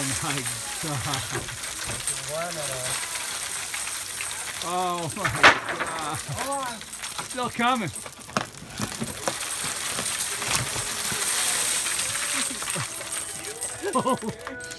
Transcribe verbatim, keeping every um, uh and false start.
my God. Oh my God. Hold on. Still coming. Oh.